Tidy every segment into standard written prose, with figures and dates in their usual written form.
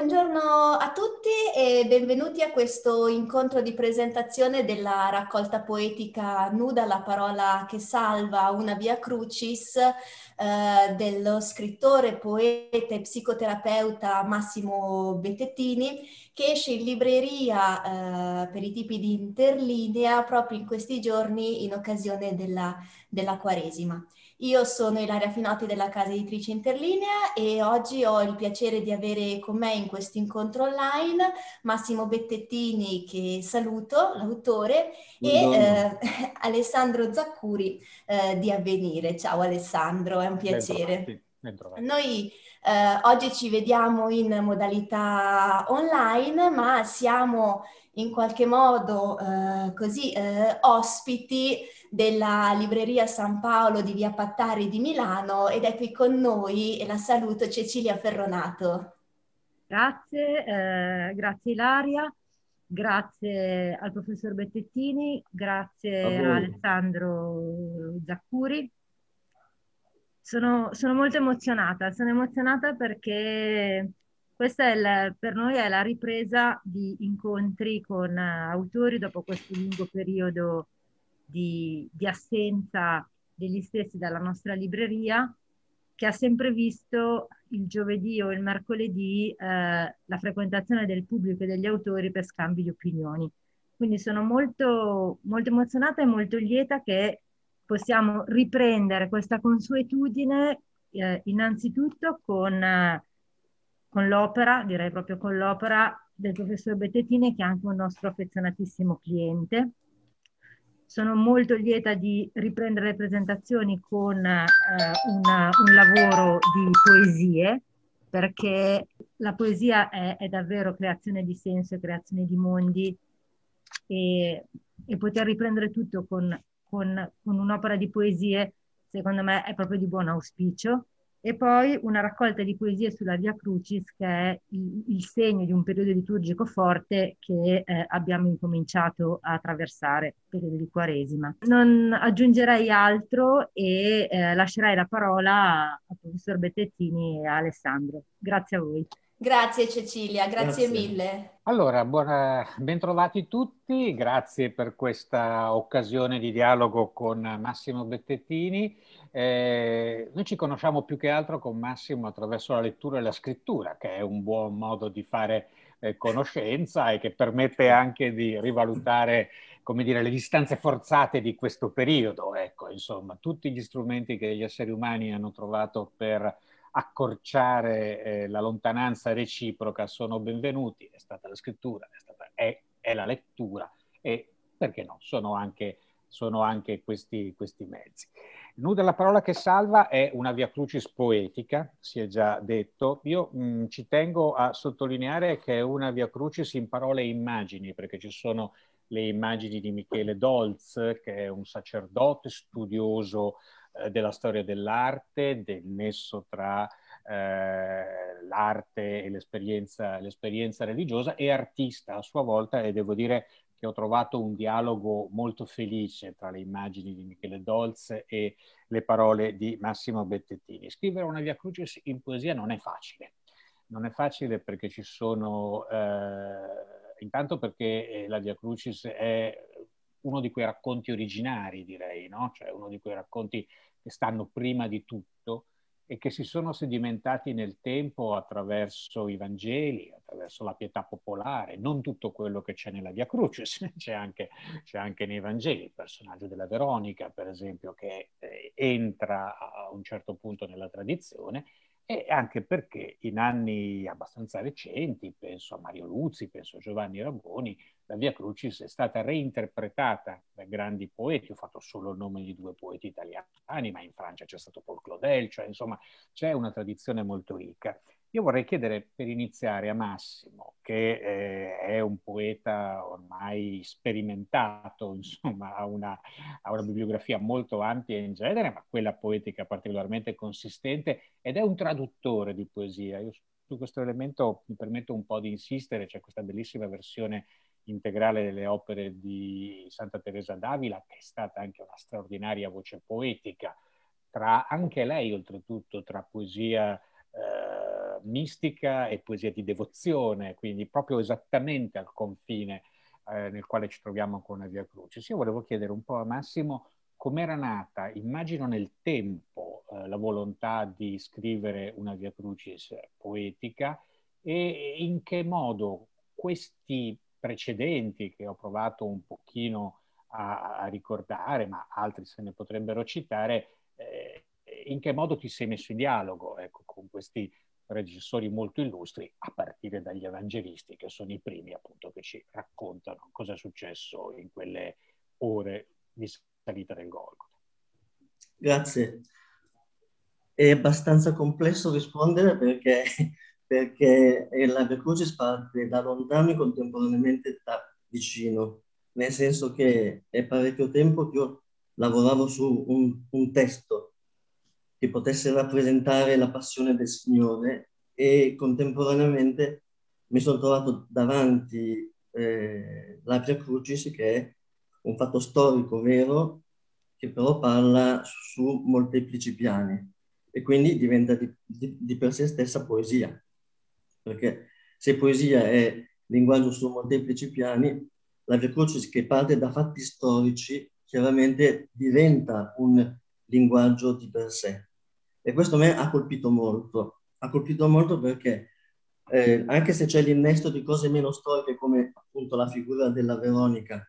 Buongiorno a tutti e benvenuti a questo incontro di presentazione della raccolta poetica Nuda, la parola che salva, una via crucis, dello scrittore, poeta e psicoterapeuta Massimo Bettettini, che esce in libreria per i tipi di interlinea proprio in questi giorni in occasione della Quaresima. Io sono Ilaria Finotti della casa editrice Interlinea e oggi ho il piacere di avere con me in questo incontro online Massimo Bettettini, che saluto, l'autore, e Buongiorno, Alessandro Zaccuri di Avvenire. Ciao Alessandro, è un piacere. bentrovati, bentrovati. Noi oggi ci vediamo in modalità online, ma siamo in qualche modo ospiti della Libreria San Paolo di Via Pattari di Milano ed è qui con noi e la saluto Cecilia Ferronato. Grazie, grazie Ilaria, grazie al professor Bettettini, A grazie a voi. Alessandro Zaccuri. Sono molto sono emozionata perché questa per noi è la ripresa di incontri con autori dopo questo lungo periodo di assenza degli stessi dalla nostra libreria, che ha sempre visto il giovedì o il mercoledì la frequentazione del pubblico e degli autori per scambi di opinioni. Quindi sono molto emozionata e molto lieta che possiamo riprendere questa consuetudine innanzitutto con l'opera, direi proprio con l'opera del professor Bettettini, che è anche un nostro affezionatissimo cliente. Sono molto lieta di riprendere le presentazioni con un lavoro di poesie, perché la poesia è davvero creazione di senso e creazione di mondi, e poter riprendere tutto con un'opera di poesie, secondo me, è proprio di buon auspicio. E poi una raccolta di poesie sulla Via Crucis, che è il segno di un periodo liturgico forte che abbiamo incominciato a attraversare, il periodo di Quaresima. Non aggiungerei altro e lascerei la parola al professor Bettettini e a Alessandro. Grazie a voi. Grazie Cecilia, grazie mille. Allora, bentrovati tutti, grazie per questa occasione di dialogo con Massimo Bettettini. Noi ci conosciamo più che altro con Massimo attraverso la lettura e la scrittura, che è un buon modo di fare conoscenza e che permette anche di rivalutare, come dire, le distanze forzate di questo periodo. Ecco, insomma, tutti gli strumenti che gli esseri umani hanno trovato per accorciare la lontananza reciproca sono benvenuti. È stata la scrittura, è la lettura e perché no, sono anche questi mezzi. Nuda, la parola che salva è una via crucis poetica, si è già detto. Io ci tengo a sottolineare che è una via crucis in parole e immagini, perché ci sono le immagini di Michele Dolz, che è un sacerdote studioso della storia dell'arte, del nesso tra l'arte e l'esperienza religiosa, e artista a sua volta, e devo dire che ho trovato un dialogo molto felice tra le immagini di Michele Dolz e le parole di Massimo Bettettini. Scrivere una Via Crucis in poesia non è facile. Non è facile perché ci sono, intanto perché la Via Crucis è uno di quei racconti originari, direi, no? Cioè uno di quei racconti che stanno prima di tutto e che si sono sedimentati nel tempo attraverso i Vangeli, attraverso la pietà popolare, non tutto quello che c'è nella Via Crucis, c'è anche nei Vangeli, il personaggio della Veronica, per esempio, che entra a un certo punto nella tradizione, e anche perché in anni abbastanza recenti, penso a Mario Luzzi, penso a Giovanni Raboni, la Via Crucis è stata reinterpretata da grandi poeti. Ho fatto solo il nome di due poeti italiani, ma in Francia c'è stato Paul Claudel, cioè insomma c'è una tradizione molto ricca. Io vorrei chiedere per iniziare a Massimo, che è un poeta ormai sperimentato, insomma ha una bibliografia molto ampia in genere, ma quella poetica particolarmente consistente, ed è un traduttore di poesia. Io su questo elemento mi permetto un po' di insistere. C'è questa bellissima versione integrale delle opere di Santa Teresa d'Avila, che è stata anche una straordinaria voce poetica, tra anche lei oltretutto tra poesia mistica e poesia di devozione, quindi proprio esattamente al confine nel quale ci troviamo con la Via Crucis. Io volevo chiedere un po' a Massimo com'era nata, immagino nel tempo, la volontà di scrivere una Via Crucis poetica e in che modo questi precedenti che ho provato un pochino a ricordare, ma altri se ne potrebbero citare, in che modo ti sei messo in dialogo, ecco, con questi regissori molto illustri, a partire dagli evangelisti, che sono i primi appunto che ci raccontano cosa è successo in quelle ore di salita del Golgota. Grazie. È abbastanza complesso rispondere perché la Via Crucis parte da lontano e contemporaneamente da vicino, nel senso che è parecchio tempo che io lavoravo su un testo che potesse rappresentare la passione del Signore e contemporaneamente mi sono trovato davanti la Via Crucis, che è un fatto storico vero, che però parla su molteplici piani e quindi diventa di per sé stessa poesia. Perché se poesia è linguaggio su molteplici piani, la Via Crucis, che parte da fatti storici, chiaramente diventa un linguaggio di per sé. E questo a me ha colpito molto perché anche se c'è l'innesto di cose meno storiche come appunto la figura della Veronica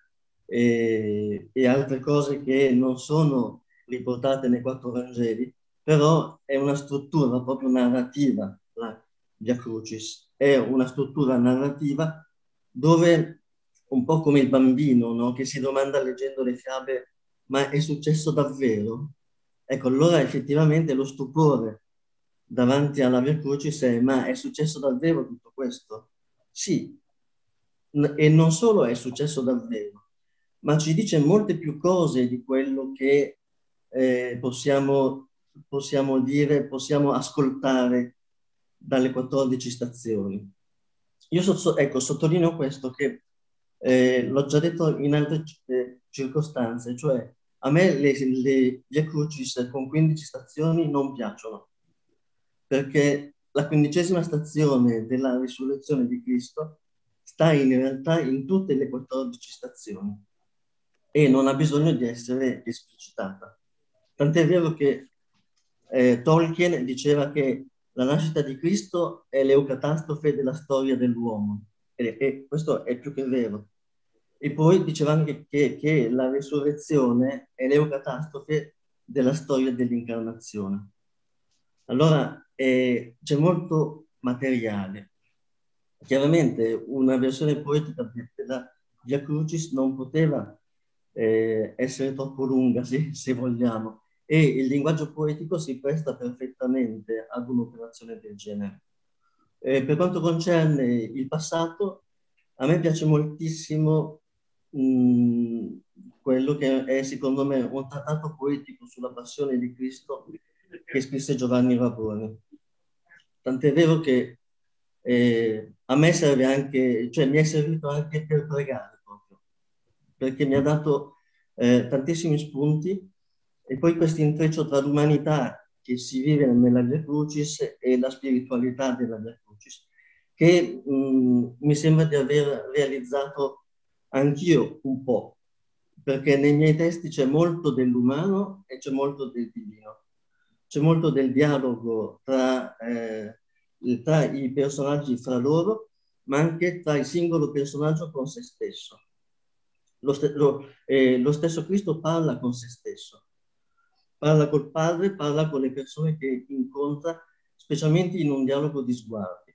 e altre cose che non sono riportate nei 4 Vangeli, però è una struttura proprio narrativa, la Via Crucis. È una struttura narrativa dove, un po' come il bambino, no? Che si domanda leggendo le fiabe, ma è successo davvero? Ecco, allora effettivamente lo stupore davanti alla Via Crucis è: ma è successo davvero tutto questo? Sì, e non solo è successo davvero, ma ci dice molte più cose di quello che possiamo dire, possiamo ascoltare dalle 14 stazioni. Io sottolineo questo che l'ho già detto in altre circostanze, cioè a me le Via Crucis con 15 stazioni non piacciono, perché la 15ª stazione della risurrezione di Cristo sta in realtà in tutte le 14 stazioni e non ha bisogno di essere esplicitata. Tant'è vero che Tolkien diceva che la nascita di Cristo è l'eucatastrofe della storia dell'uomo, e questo è più che vero. E poi diceva anche che la risurrezione è l'eucatastrofe della storia dell'incarnazione. Allora c'è molto materiale. Chiaramente una versione poetica della Via Crucis non poteva essere troppo lunga, se vogliamo, e il linguaggio poetico si presta perfettamente ad un'operazione del genere. Per quanto concerne il passato, a me piace moltissimo quello che è secondo me un trattato poetico sulla passione di Cristo che scrisse Giovanni Raboni. Tant'è vero che a me serve anche, cioè mi è servito anche per pregare proprio, perché mi ha dato tantissimi spunti, e poi questo intreccio tra l'umanità che si vive nella Via Crucis e la spiritualità della Via Crucis, che mi sembra di aver realizzato anch'io un po', perché nei miei testi c'è molto dell'umano e c'è molto del divino. C'è molto del dialogo tra i personaggi fra loro, ma anche tra il singolo personaggio con se stesso. Lo stesso Cristo parla con se stesso, parla col Padre, parla con le persone che incontra, specialmente in un dialogo di sguardi.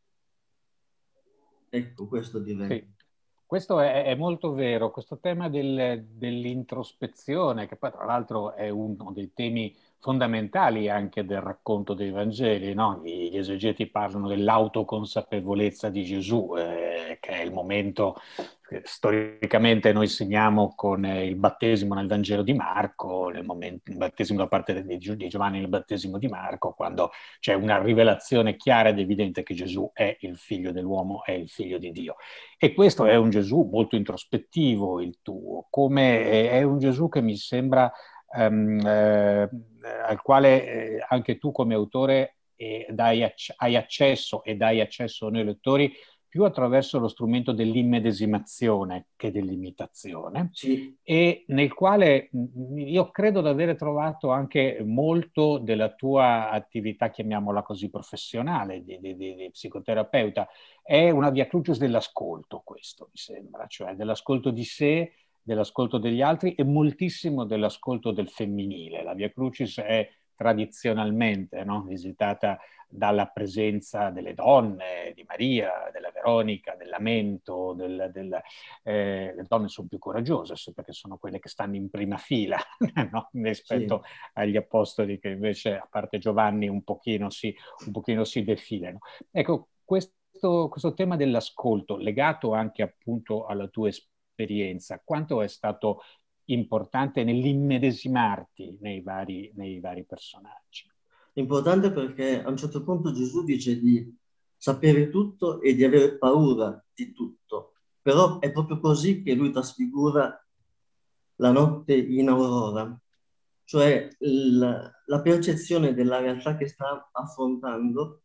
Ecco, questo direi. Sì. Questo è molto vero, questo tema dell'introspezione, che poi tra l'altro è uno dei temi fondamentali anche del racconto dei Vangeli, no? Gli esegeti parlano dell'autoconsapevolezza di Gesù, che è il momento che storicamente noi segniamo con il battesimo nel Vangelo di Marco, il battesimo da parte di Giovanni nel battesimo di Marco, quando c'è una rivelazione chiara ed evidente che Gesù è il figlio dell'uomo, è il figlio di Dio. E questo è un Gesù molto introspettivo, il tuo, come è un Gesù che mi sembra al quale anche tu come autore hai accesso e dai accesso a noi lettori più attraverso lo strumento dell'immedesimazione che dell'imitazione, sì. e nel quale io credo di aver trovato anche molto della tua attività, chiamiamola così, professionale, di psicoterapeuta. È una via crucis dell'ascolto, questo mi sembra, cioè dell'ascolto di sé, dell'ascolto degli altri e moltissimo dell'ascolto del femminile. La via crucis è tradizionalmente, no, visitata dalla presenza delle donne, di Maria, della Veronica, del lamento, le donne sono più coraggiose perché sono quelle che stanno in prima fila, no? Rispetto Sì. agli apostoli che invece, a parte Giovanni, un pochino si defilano. Ecco, questo tema dell'ascolto, legato anche appunto alla tua esperienza, quanto è stato importante nell'immedesimarti nei vari personaggi? Importante perché a un certo punto Gesù dice di sapere tutto e di avere paura di tutto, però è proprio così che lui trasfigura la notte in aurora, cioè la percezione della realtà che sta affrontando,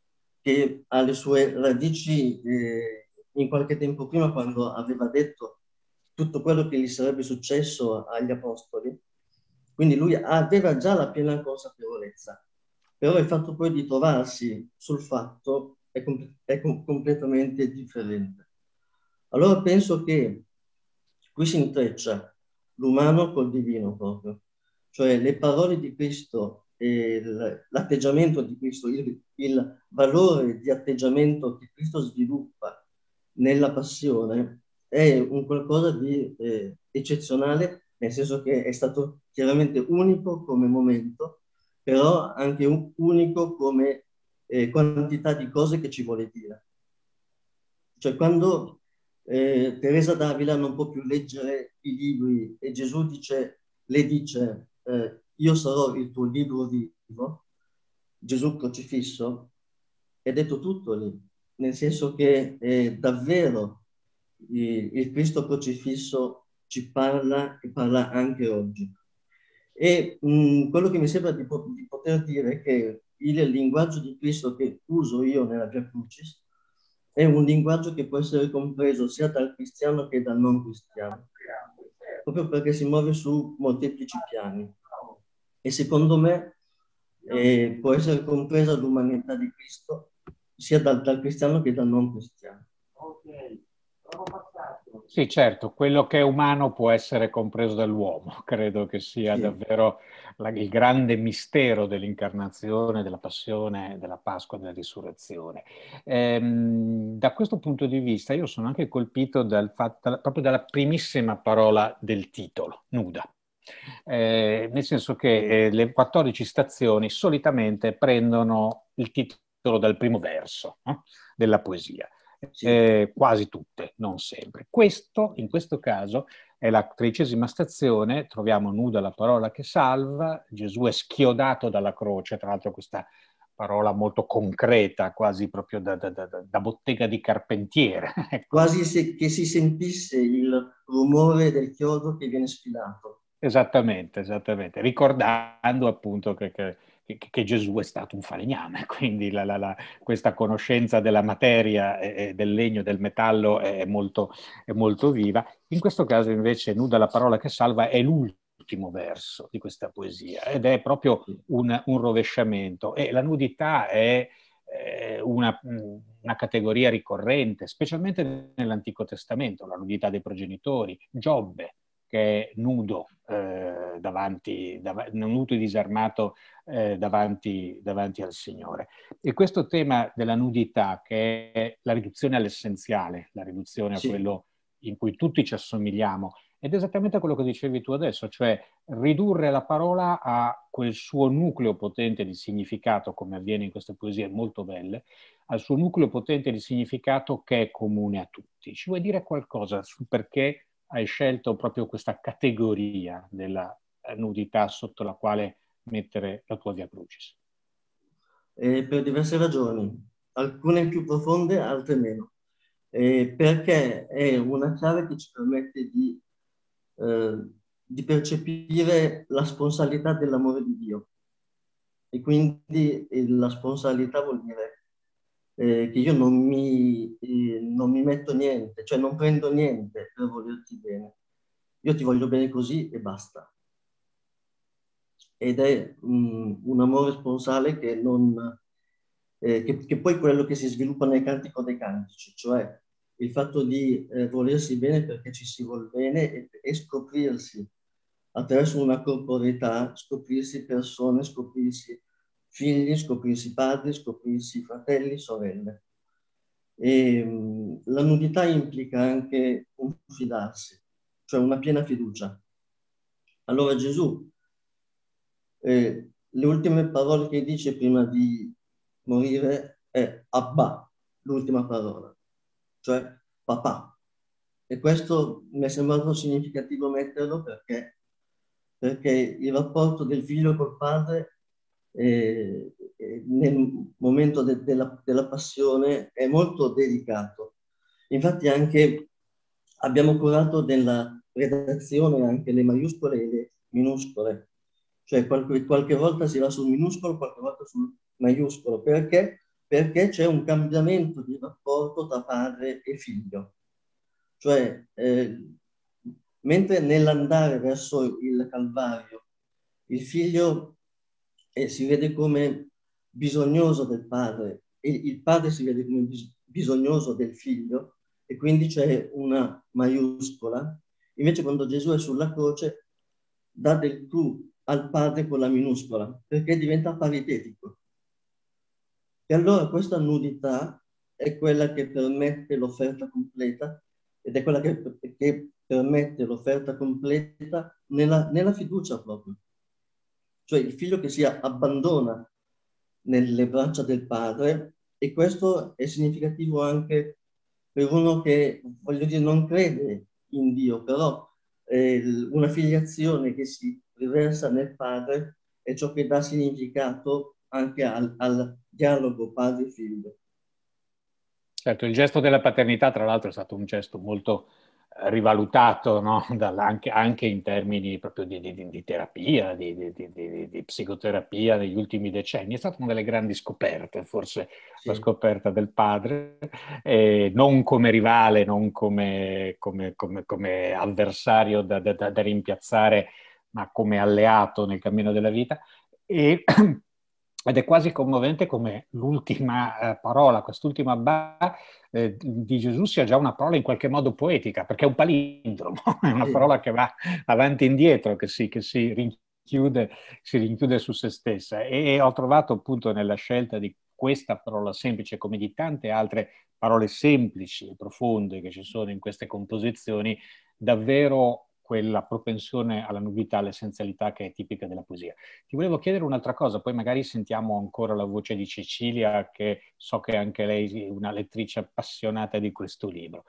che ha le sue radici in qualche tempo prima, quando aveva detto tutto quello che gli sarebbe successo agli apostoli. Quindi lui aveva già la piena consapevolezza, però il fatto poi di trovarsi sul fatto è completamente differente. Allora penso che qui si intreccia l'umano col divino proprio, cioè le parole di Cristo e l'atteggiamento di Cristo, il valore di atteggiamento che Cristo sviluppa nella passione è un qualcosa di eccezionale, nel senso che è stato chiaramente unico come momento, però anche unico come quantità di cose che ci vuole dire. Cioè quando Teresa d'Avila non può più leggere i libri e Gesù le dice io sarò il tuo libro vivo, Gesù crocifisso, è detto tutto lì, nel senso che davvero il Cristo crocifisso ci parla e parla anche oggi. E quello che mi sembra di poter dire è che il linguaggio di Cristo che uso io nella Via Crucis è un linguaggio che può essere compreso sia dal cristiano che dal non cristiano, proprio perché si muove su molteplici piani. E secondo me può essere compresa l'umanità di Cristo sia dal cristiano che dal non cristiano. Sì, certo, quello che è umano può essere compreso dall'uomo. Credo che sia davvero il grande mistero dell'incarnazione, della passione, della Pasqua e della risurrezione. Da questo punto di vista io sono anche colpito proprio dalla primissima parola del titolo, nuda. Nel senso che le 14 stazioni solitamente prendono il titolo dal primo verso, no? Della poesia. Quasi tutte, non sempre. In questo caso, è la 13ª stazione, troviamo nuda la parola che salva, Gesù è schiodato dalla croce, tra l'altro questa parola molto concreta, quasi proprio da bottega di carpentiere. Ecco. Quasi che si sentisse il rumore del chiodo che viene sfilato. Esattamente, ricordando appunto che Gesù è stato un falegname, quindi questa conoscenza della materia e del legno, del metallo è molto viva. In questo caso invece nuda la parola che salva è l'ultimo verso di questa poesia ed è proprio un rovesciamento, e la nudità è una categoria ricorrente, specialmente nell'Antico Testamento, la nudità dei progenitori, Giobbe, che è nudo, nudo e disarmato davanti al Signore. E questo tema della nudità, che è la riduzione all'essenziale, la riduzione a quello in cui tutti ci assomigliamo, ed è esattamente quello che dicevi tu adesso, cioè ridurre la parola a quel suo nucleo potente di significato, come avviene in queste poesie molto belle, al suo nucleo potente di significato che è comune a tutti. Ci vuoi dire qualcosa su perché hai scelto proprio questa categoria della nudità sotto la quale mettere la tua Via Crucis? Per diverse ragioni, alcune più profonde, altre meno. Perché è una chiave che ci permette di percepire la sponsalità dell'amore di Dio. E quindi la sponsalità vuol dire che io non mi metto niente, cioè non prendo niente per volerti bene. Io ti voglio bene così e basta. Ed è un amore sponsale che che poi è quello che si sviluppa nel Cantico dei Cantici, cioè il fatto di volersi bene perché ci si vuol bene e scoprirsi attraverso una corporeità, scoprirsi persone, scoprirsi figli, scoprirsi padri, scoprirsi fratelli, sorelle. E la nudità implica anche un fidarsi, cioè una piena fiducia. Allora Gesù, le ultime parole che dice prima di morire è Abba, l'ultima parola, cioè papà. E questo mi è sembrato significativo metterlo perché il rapporto del figlio col padre nel momento della passione è molto delicato. Infatti anche abbiamo curato della redazione anche le maiuscole e le minuscole, cioè qualche volta si va sul minuscolo, qualche volta sul maiuscolo. Perché? Perché c'è un cambiamento di rapporto tra padre e figlio. Cioè, mentre nell'andare verso il Calvario il figlio si vede come bisognoso del padre e il padre si vede come bisognoso del figlio e quindi c'è una maiuscola. Invece quando Gesù è sulla croce dà del tu al padre con la minuscola perché diventa paritetico. E allora questa nudità è quella che permette l'offerta completa ed è quella che permette l'offerta completa nella fiducia proprio. Cioè il figlio che si abbandona nelle braccia del padre e questo è significativo anche per uno che, voglio dire, non crede in Dio, però una filiazione che si riversa nel padre è ciò che dà significato anche al dialogo padre-figlio. Certo, il gesto della paternità, tra l'altro, è stato un gesto molto rivalutato, no? Anche in termini proprio di terapia, di psicoterapia negli ultimi decenni. È stata una delle grandi scoperte, forse Sì. la scoperta del padre, non come rivale, non come avversario da rimpiazzare, ma come alleato nel cammino della vita. Ed è quasi commovente come l'ultima parola, quest'ultima di Gesù sia già una parola in qualche modo poetica, perché è un palindromo, è una parola che va avanti e indietro, che si rinchiude su se stessa. E ho trovato appunto nella scelta di questa parola semplice, come di tante altre parole semplici e profonde che ci sono in queste composizioni, davvero quella propensione alla nudità, all'essenzialità che è tipica della poesia. Ti volevo chiedere un'altra cosa, poi magari sentiamo ancora la voce di Cecilia, che so che anche lei è una lettrice appassionata di questo libro.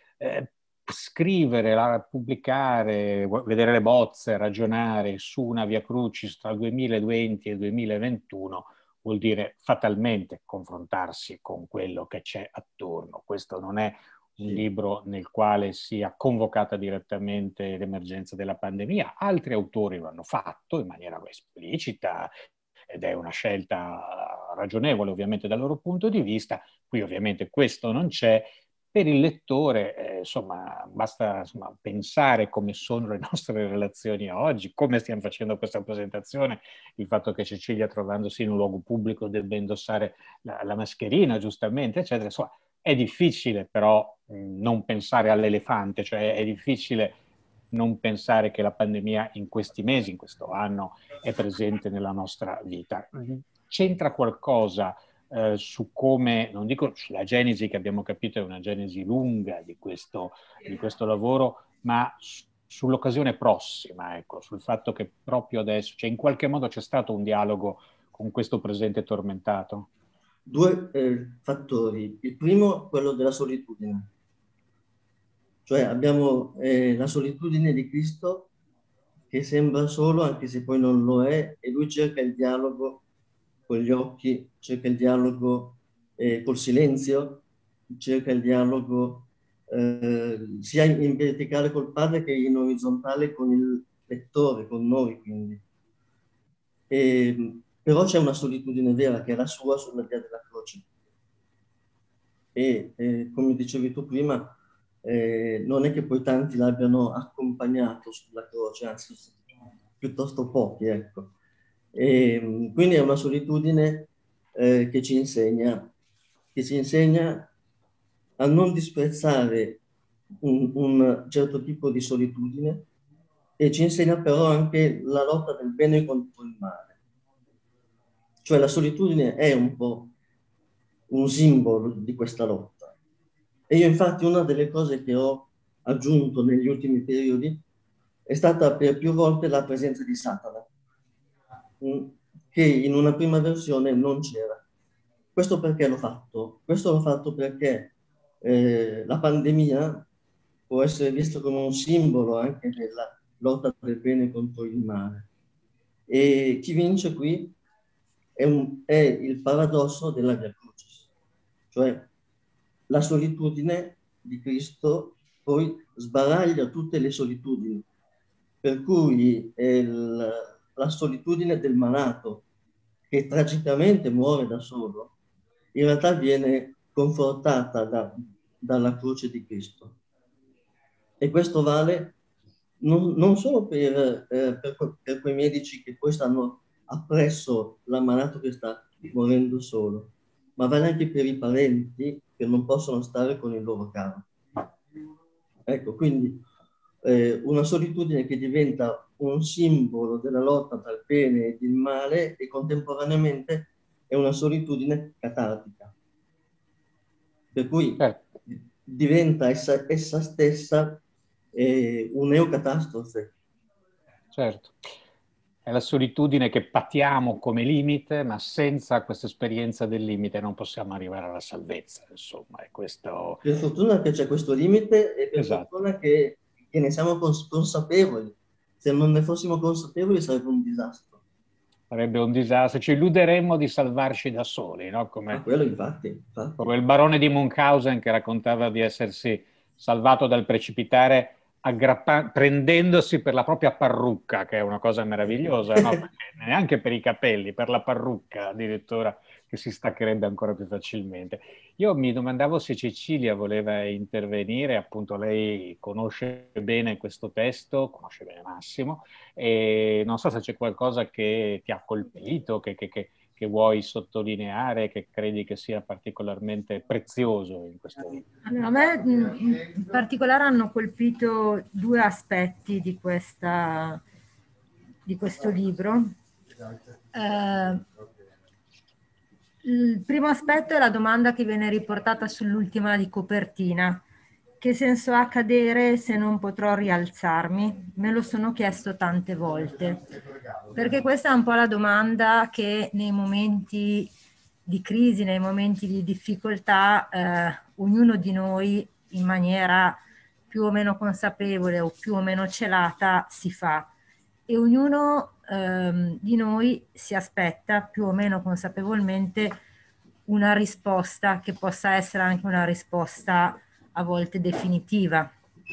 Scrivere, pubblicare, vedere le bozze, ragionare su una Via Crucis tra il 2020 e il 2021 vuol dire fatalmente confrontarsi con quello che c'è attorno. Questo non è un libro nel quale sia convocata direttamente l'emergenza della pandemia. Altri autori lo hanno fatto in maniera esplicita ed è una scelta ragionevole ovviamente dal loro punto di vista. Qui ovviamente questo non c'è. Per il lettore, insomma, basta pensare come sono le nostre relazioni oggi, come stiamo facendo questa presentazione, il fatto che Cecilia, trovandosi in un luogo pubblico, debba indossare la mascherina, giustamente, eccetera. Insomma, è difficile però non pensare all'elefante, cioè è difficile non pensare che la pandemia in questi mesi, in questo anno, è presente nella nostra vita. C'entra qualcosa su come, non dico sulla genesi, che abbiamo capito è una genesi lunga di questo lavoro, ma sull'occasione prossima, ecco, sul fatto che proprio adesso, cioè in qualche modo c'è stato un dialogo con questo presente tormentato? Due fattori. Il primo, quello della solitudine. Cioè abbiamo la solitudine di Cristo che sembra solo, anche se poi non lo è, e lui cerca il dialogo con gli occhi, cerca il dialogo col silenzio, cerca il dialogo sia in verticale col padre che in orizzontale con il lettore, con noi quindi. E però c'è una solitudine vera che è la sua sulla via della croce. E come dicevi tu prima, non è che poi tanti l'abbiano accompagnato sulla croce, anzi piuttosto pochi, ecco. E quindi è una solitudine che ci insegna a non disprezzare un certo tipo di solitudine, e ci insegna però anche la lotta del bene contro il male. Cioè la solitudine è un po' un simbolo di questa lotta. E io infatti una delle cose che ho aggiunto negli ultimi periodi è stata per più volte la presenza di Satana, che in una prima versione non c'era. Questo perché l'ho fatto? Questo l'ho fatto perché la pandemia può essere vista come un simbolo anche della lotta del bene contro il male. E chi vince qui è il paradosso della Via Crucis, cioè la solitudine di Cristo poi sbaraglia tutte le solitudini, per cui la solitudine del malato, che tragicamente muore da solo, in realtà viene confortata dalla croce di Cristo. E questo vale non solo per quei medici che poi stanno appresso l'ammalato che sta morendo solo, ma vale anche per i parenti che non possono stare con il loro caro. Ecco, quindi una solitudine che diventa un simbolo della lotta tra il bene e il male, e contemporaneamente è una solitudine catartica, per cui diventa essa stessa un'eocatastrofe. Certo. È la solitudine che patiamo come limite, ma senza questa esperienza del limite non possiamo arrivare alla salvezza, insomma. È questo... Per fortuna che c'è questo limite, e per fortuna che ne siamo consapevoli. Se non ne fossimo consapevoli sarebbe un disastro. Sarebbe un disastro, ci illuderemmo di salvarci da soli, no? Come, quello infatti. Come il barone di Munchausen che raccontava di essersi salvato dal precipitare prendendosi per la propria parrucca, che è una cosa meravigliosa, no? Neanche per i capelli, per la parrucca addirittura, che si staccherebbe ancora più facilmente. Io mi domandavo se Cecilia voleva intervenire, appunto lei conosce bene questo testo, conosce bene Massimo, e non so se c'è qualcosa che ti ha colpito, che vuoi sottolineare, che credi che sia particolarmente prezioso in questo libro? Allora, a me in particolare hanno colpito due aspetti di questo libro. Il primo aspetto è la domanda che viene riportata sull'ultima di copertina. Che senso ha cadere se non potrò rialzarmi? Me lo sono chiesto tante volte, perché questa è un po' la domanda che nei momenti di crisi, nei momenti di difficoltà, ognuno di noi in maniera più o meno consapevole o più o meno celata si fa, e ognuno di noi si aspetta più o meno consapevolmente una risposta che possa essere anche una risposta a volte definitiva,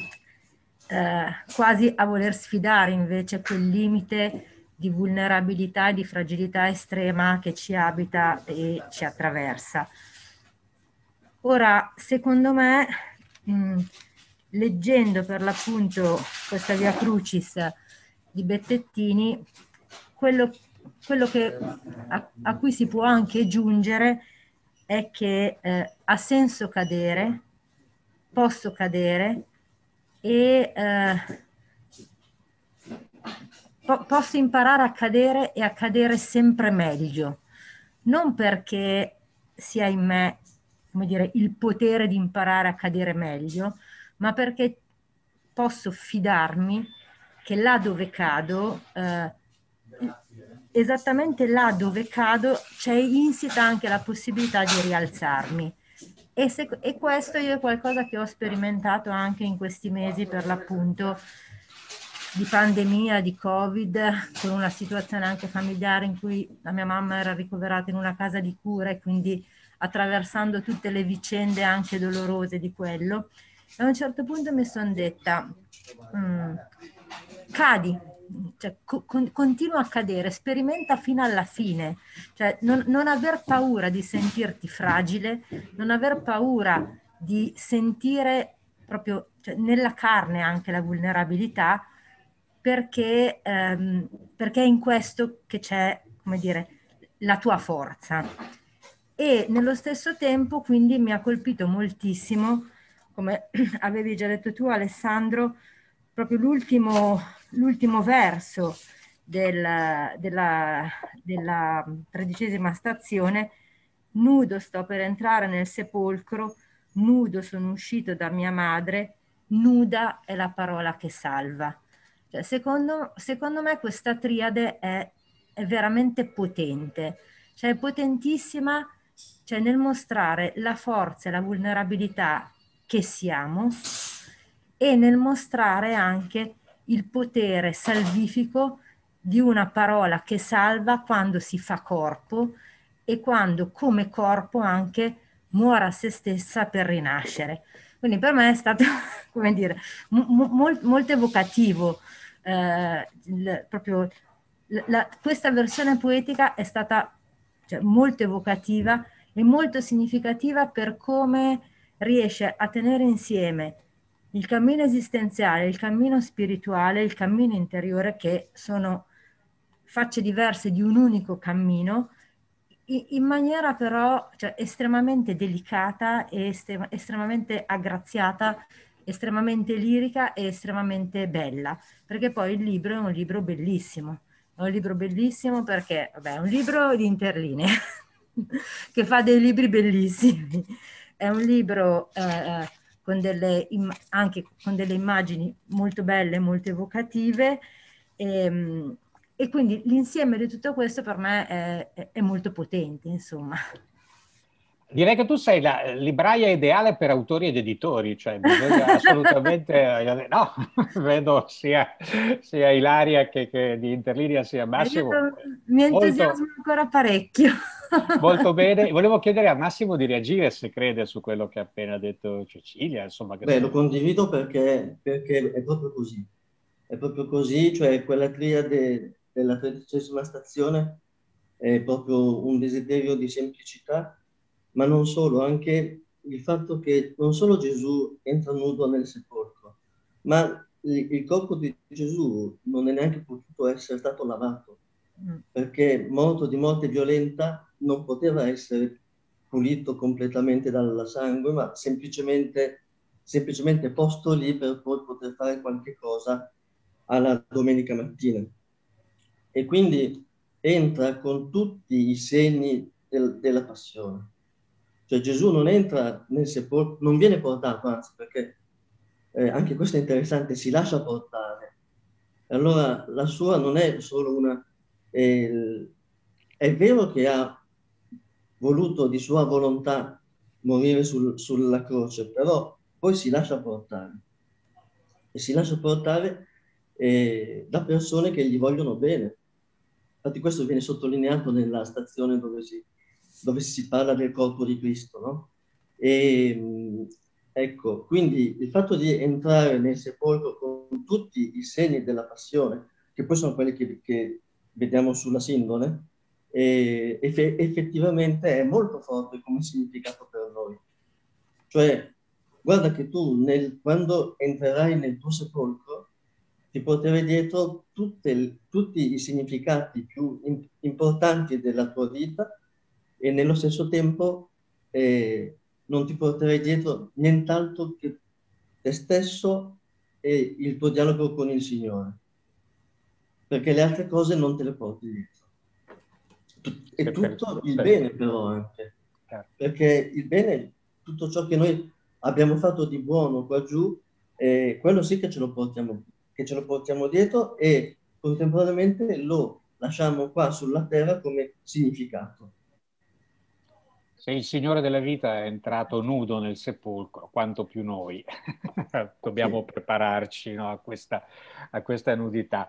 quasi a voler sfidare invece quel limite di vulnerabilità e di fragilità estrema che ci abita e ci attraversa. Ora, secondo me, leggendo per l'appunto questa Via Crucis di Bettettini, quello che, a cui si può anche giungere è che ha senso cadere, posso cadere e posso imparare a cadere e a cadere sempre meglio, non perché sia in me, come dire, il potere di imparare a cadere meglio, ma perché posso fidarmi che là dove cado, esattamente là dove cado, c'è insita anche la possibilità di rialzarmi. E questo io è qualcosa che ho sperimentato anche in questi mesi, per l'appunto, di pandemia, di Covid, con una situazione anche familiare in cui la mia mamma era ricoverata in una casa di cura, e quindi attraversando tutte le vicende anche dolorose di quello. A un certo punto mi sono detta, cadi, cioè, continua a cadere, sperimenta fino alla fine, cioè non aver paura di sentirti fragile, non aver paura di sentire proprio, cioè, nella carne anche la vulnerabilità, perché è in questo che c'è, come dire, la tua forza. E nello stesso tempo quindi mi ha colpito moltissimo, come avevi già detto tu Alessandro, proprio l'ultimo verso della 13ª stazione: nudo sto per entrare nel sepolcro, nudo sono uscito da mia madre, nuda è la parola che salva. Cioè, secondo me questa triade è veramente potente, cioè è potentissima, cioè nel mostrare la forza e la vulnerabilità che siamo e nel mostrare anche il potere salvifico di una parola che salva quando si fa corpo e quando come corpo anche muore a se stessa per rinascere. Quindi per me è stato, come dire, molto evocativo. Proprio questa versione poetica è stata, cioè, molto evocativa e molto significativa per come riesce a tenere insieme il cammino esistenziale, il cammino spirituale, il cammino interiore, che sono facce diverse di un unico cammino, in maniera però, cioè, estremamente delicata e estremamente aggraziata, estremamente lirica e estremamente bella, perché poi il libro è un libro bellissimo. È un libro bellissimo perché, vabbè, è un libro di Interlinee che fa dei libri bellissimi. È un libro con anche con delle immagini molto belle, molto evocative, e quindi l'insieme di tutto questo per me è molto potente, insomma. Direi che tu sei la libraia ideale per autori ed editori, cioè bisogna assolutamente... No, vedo sia Ilaria che di Interlinea sia Massimo. Mi Molto, entusiasma ancora parecchio. molto bene. Volevo chiedere a Massimo di reagire se crede su quello che ha appena detto Cecilia, insomma. Beh, lo condivido perché è proprio così. È proprio così, cioè quella triade della 13ª stazione è proprio un desiderio di semplicità, ma non solo, anche il fatto che non solo Gesù entra nudo nel sepolcro, ma il corpo di Gesù non è neanche potuto essere stato lavato, perché morto di morte violenta non poteva essere pulito completamente dal sangue, ma semplicemente posto lì per poi poter fare qualche cosa alla domenica mattina. E quindi entra con tutti i segni della passione. Cioè Gesù non entra nel sepolcro, non viene portato, anzi, perché anche questo è interessante, si lascia portare. Allora la sua non è solo una... è vero che ha voluto di sua volontà morire sulla croce, però poi si lascia portare. E si lascia portare da persone che gli vogliono bene. Infatti questo viene sottolineato nella stazione dove si parla del corpo di Cristo, no? Ecco, quindi il fatto di entrare nel sepolcro con tutti i segni della passione, che poi sono quelli che vediamo sulla sindone, effettivamente è molto forte come significato per noi. Cioè, guarda che tu quando entrerai nel tuo sepolcro ti porterai dietro tutti i significati più importanti della tua vita e nello stesso tempo non ti porterai dietro nient'altro che te stesso e il tuo dialogo con il Signore, perché le altre cose non te le porti dietro. E tutto il bene però anche, perché il bene, tutto ciò che noi abbiamo fatto di buono qua giù, quello sì che ce lo portiamo dietro e contemporaneamente lo lasciamo qua sulla terra come significato. Se il Signore della vita è entrato nudo nel sepolcro, quanto più noi dobbiamo prepararci, no, a questa nudità.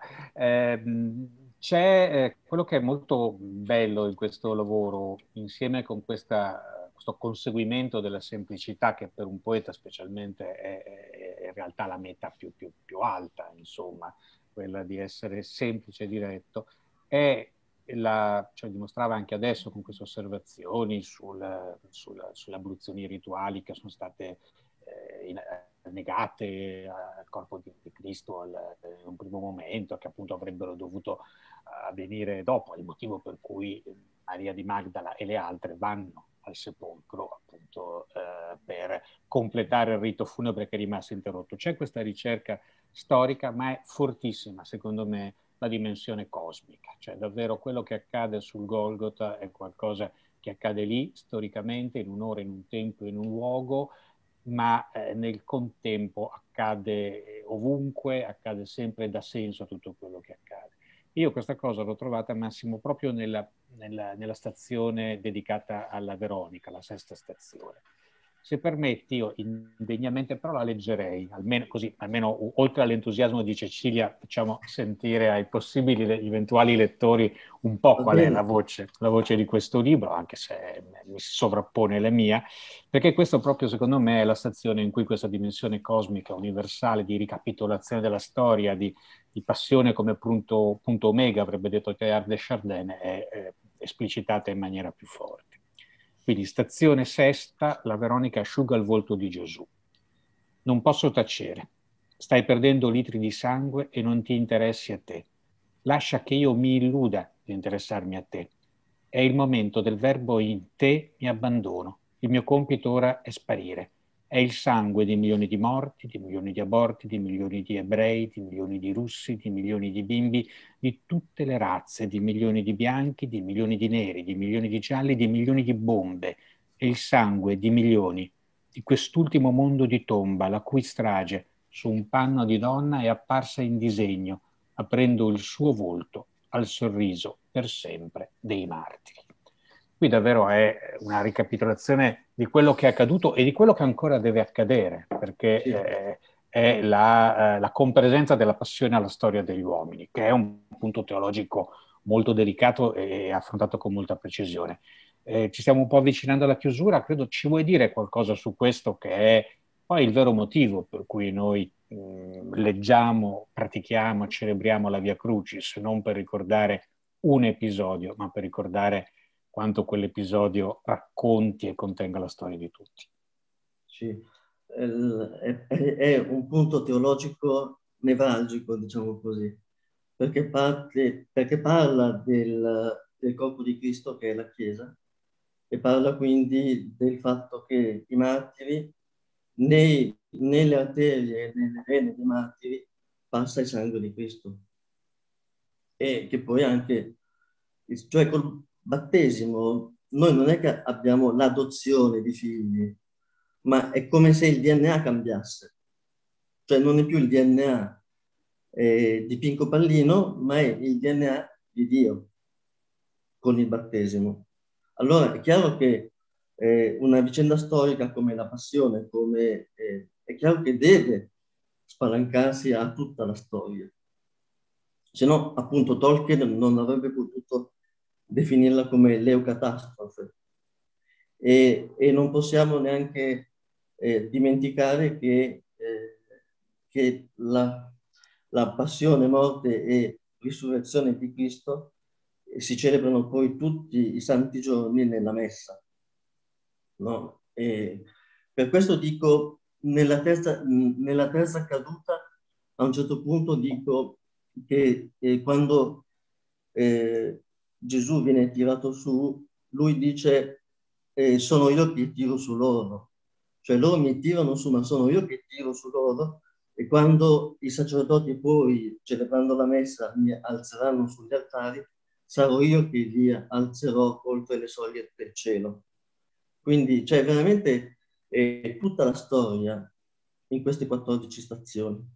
C'è quello che è molto bello in questo lavoro, insieme con questo conseguimento della semplicità, che per un poeta specialmente è in realtà la meta più alta, insomma, quella di essere semplice e diretto, cioè dimostrava anche adesso con queste osservazioni sulle abluzioni rituali che sono state negate al corpo di Cristo in un primo momento, che appunto avrebbero dovuto avvenire dopo, il motivo per cui Maria di Magdala e le altre vanno al sepolcro appunto per completare il rito funebre che è rimasto interrotto. C'è questa ricerca storica, ma è fortissima, secondo me, la dimensione cosmica, cioè davvero quello che accade sul Golgota è qualcosa che accade lì storicamente, in un'ora, in un tempo, in un luogo, ma nel contempo accade ovunque, accade sempre, dà senso a tutto quello che accade. Io questa cosa l'ho trovata, Massimo, proprio nella stazione dedicata alla Veronica, la sesta stazione. Se permetti, io indegnamente però la leggerei, almeno così, almeno oltre all'entusiasmo di Cecilia, facciamo sentire ai possibili eventuali lettori un po' qual è la voce di questo libro, anche se mi si sovrappone la mia, perché questo proprio secondo me è la stazione in cui questa dimensione cosmica, universale, di ricapitolazione della storia, di passione come punto omega, avrebbe detto Teilhard de Chardin, è esplicitata in maniera più forte. Quindi stazione sesta, la Veronica asciuga il volto di Gesù. Non posso tacere. Stai perdendo litri di sangue e non ti interessi a te. Lascia che io mi illuda di interessarmi a te. È il momento del verbo in te mi abbandono. Il mio compito ora è sparire. È il sangue di milioni di morti, di milioni di aborti, di milioni di ebrei, di milioni di russi, di milioni di bimbi, di tutte le razze, di milioni di bianchi, di milioni di neri, di milioni di gialli, di milioni di bombe. È il sangue di milioni di quest'ultimo mondo di tomba, la cui strage su un panno di donna è apparsa in disegno, aprendo il suo volto al sorriso per sempre dei martiri. Qui davvero è una ricapitolazione di quello che è accaduto e di quello che ancora deve accadere, perché sì, è la compresenza della passione alla storia degli uomini, che è un punto teologico molto delicato e affrontato con molta precisione. Ci stiamo un po' avvicinando alla chiusura, credo ci vuoi dire qualcosa su questo, che è poi il vero motivo per cui noi leggiamo, pratichiamo, celebriamo la Via Crucis, non per ricordare un episodio, ma per ricordare quanto quell'episodio racconti e contenga la storia di tutti. Sì, è un punto teologico nevralgico, diciamo così, perché parla del corpo di Cristo che è la Chiesa, e parla quindi del fatto che i martiri, nelle arterie e nelle vene dei martiri, passa il sangue di Cristo. E che poi anche, cioè col battesimo, noi non è che abbiamo l'adozione di figli, ma è come se il DNA cambiasse. Cioè non è più il DNA di Pinco Pallino, ma è il DNA di Dio con il battesimo. Allora è chiaro che una vicenda storica come la Passione, è chiaro che deve spalancarsi a tutta la storia. Se no, appunto, Tolkien non avrebbe potuto definirla come l'eucatastrofe. E non possiamo neanche dimenticare che la passione, morte e risurrezione di Cristo si celebrano poi tutti i santi giorni nella messa. No? E per questo dico, nella terza caduta, a un certo punto dico che quando Gesù viene tirato su, lui dice sono io che tiro su loro. Cioè loro mi tirano su, ma sono io che tiro su loro. E quando i sacerdoti poi, celebrando la messa, mi alzeranno sugli altari, sarò io che li alzerò oltre le soglie del cielo. Quindi c'è veramente tutta la storia in queste 14 stazioni.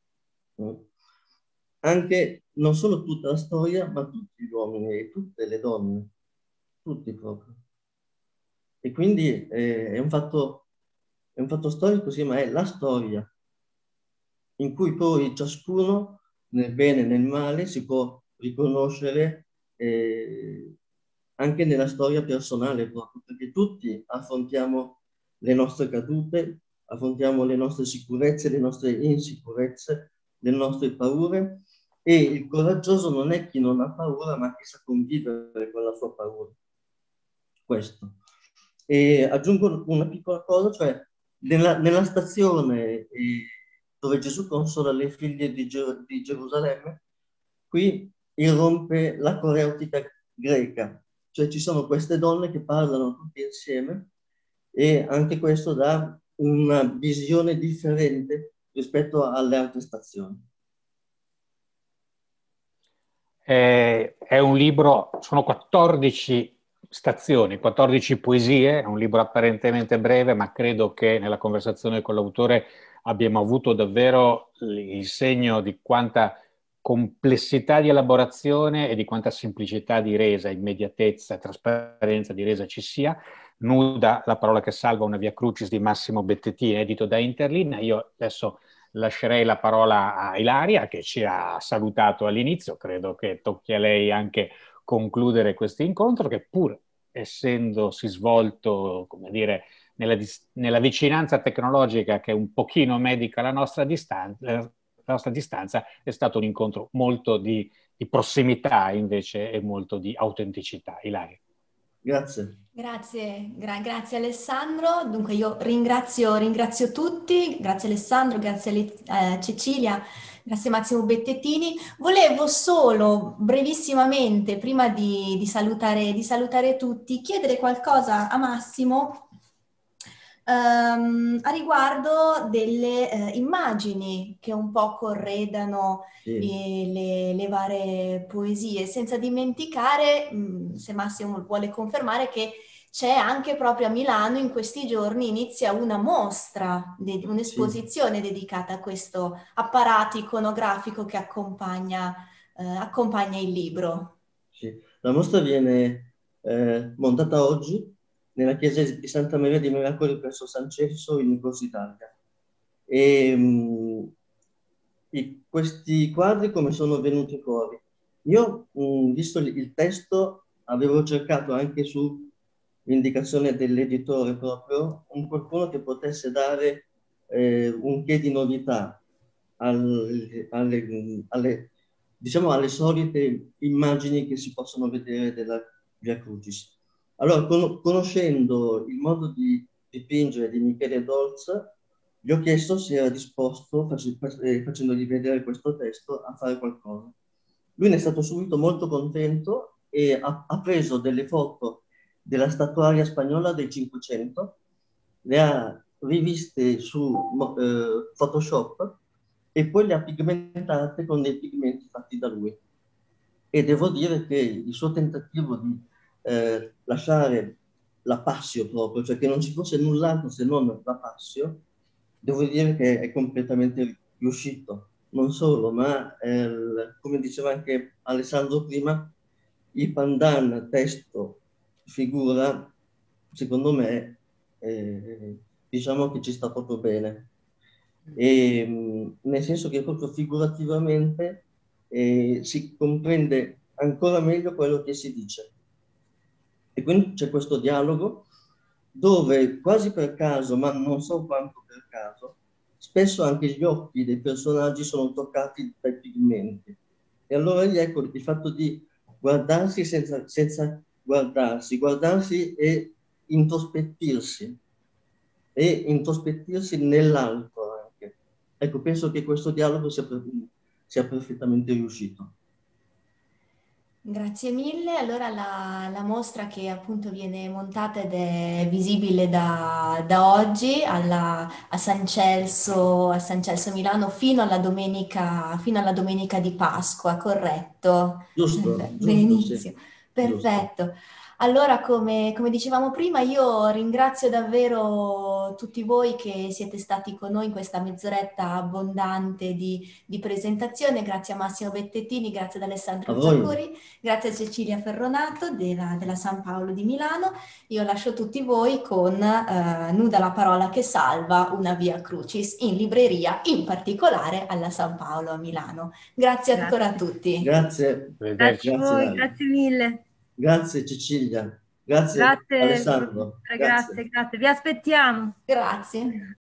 Anche, non solo tutta la storia, ma tutti gli uomini e tutte le donne, tutti proprio. E quindi è un fatto storico, sì, ma è la storia in cui poi ciascuno, nel bene e nel male, si può riconoscere anche nella storia personale proprio, perché tutti affrontiamo le nostre cadute, affrontiamo le nostre sicurezze, le nostre insicurezze, le nostre paure, E il coraggioso non è chi non ha paura, ma chi sa convivere con la sua paura. Questo. E aggiungo una piccola cosa, cioè nella stazione dove Gesù consola le figlie di Gerusalemme, qui irrompe la coreutica greca, cioè ci sono queste donne che parlano tutte insieme e anche questo dà una visione differente rispetto alle altre stazioni. È un libro, sono 14 stazioni, 14 poesie, è un libro apparentemente breve, ma credo che nella conversazione con l'autore abbiamo avuto davvero il segno di quanta complessità di elaborazione e di quanta semplicità di resa, immediatezza, trasparenza di resa ci sia. Nuda, la parola che salva, una Via Crucis di Massimo Bettettini, edito da Interlin. Io adesso lascerei la parola a Ilaria, che ci ha salutato all'inizio. Credo che tocchi a lei anche concludere questo incontro, che pur essendosi svolto, come dire, nella vicinanza tecnologica che un pochino medica la nostra distanza, è stato un incontro molto di prossimità invece e molto di autenticità. Ilaria. Grazie. Grazie Alessandro. Dunque io ringrazio tutti, grazie Alessandro, grazie Cecilia, grazie Massimo Bettettini. Volevo solo brevissimamente, prima di salutare tutti, chiedere qualcosa a Massimo a riguardo delle immagini che un po' corredano le varie poesie, senza dimenticare, se Massimo vuole confermare, che c'è anche proprio a Milano in questi giorni inizia una mostra, un'esposizione dedicata a questo apparato iconografico che accompagna il libro. Sì. La mostra viene montata oggi nella chiesa di Santa Maria dei Miracoli presso San Celso in Corso Italia. E questi quadri come sono venuti fuori? Io, visto il testo, avevo cercato anche su indicazione dell'editore proprio qualcuno che potesse dare un che di novità diciamo alle solite immagini che si possono vedere della Via Crucis. Allora, conoscendo il modo di dipingere di Michele Dolz, gli ho chiesto se era disposto, facendogli vedere questo testo, a fare qualcosa. Lui ne è stato subito molto contento e ha preso delle foto della statuaria spagnola del Cinquecento, le ha riviste su Photoshop e poi le ha pigmentate con dei pigmenti fatti da lui. E devo dire che il suo tentativo di lasciare la passio proprio, cioè che non ci fosse null'altro se non la passio, devo dire che è completamente riuscito. Non solo, ma come diceva anche Alessandro prima, il pandan testo figura, secondo me, diciamo che ci sta proprio bene. Nel senso che proprio figurativamente si comprende ancora meglio quello che si dice. E quindi c'è questo dialogo dove quasi per caso, ma non so quanto per caso, spesso anche gli occhi dei personaggi sono toccati dai pigmenti. E allora ecco il fatto di guardarsi senza guardarsi e introspettirsi nell'altro anche. Ecco, penso che questo dialogo sia perfettamente riuscito. Grazie mille. Allora la mostra che appunto viene montata ed è visibile da oggi a San Celso Milano fino alla domenica di Pasqua, corretto? Giusto, Benissimo, sì. perfetto. Giusto. Allora, come dicevamo prima, io ringrazio davvero tutti voi che siete stati con noi in questa mezz'oretta abbondante di presentazione. Grazie a Massimo Bettettini, grazie ad Alessandro Zaccuri, grazie a Cecilia Ferronato della San Paolo di Milano. Io lascio tutti voi con Nuda la parola che salva, una Via Crucis in libreria, in particolare alla San Paolo a Milano. Grazie ancora a tutti. Grazie. Grazie a voi, grazie mille. Grazie Cecilia, grazie Alessandro. Grazie. Vi aspettiamo. Grazie.